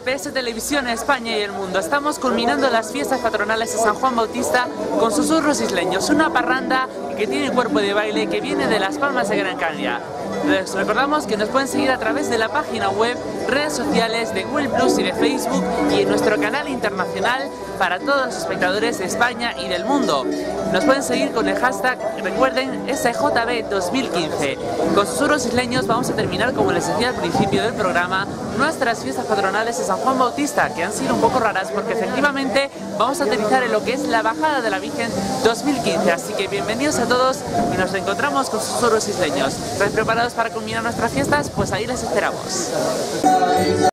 GPS Televisión España y el mundo. Estamos culminando las fiestas patronales de San Juan Bautista con Susurros Isleños, una parranda que tiene cuerpo de baile que viene de Las Palmas de Gran Canaria. Les recordamos que nos pueden seguir a través de la página web, redes sociales de Google Plus y de Facebook y en nuestro canal internacional para todos los espectadores de España y del mundo. Nos pueden seguir con el hashtag, recuerden, SJB 2015. Con Susurros Isleños vamos a terminar, como les decía al principio del programa, nuestras fiestas patronales de San Juan Bautista, que han sido un poco raras porque efectivamente vamos a aterrizar en lo que es la Bajada de la Virgen 2015. Así que bienvenidos a todos y nos reencontramos con Susurros Isleños. ¿Estáis preparados para culminar nuestras fiestas? Pues ahí les esperamos.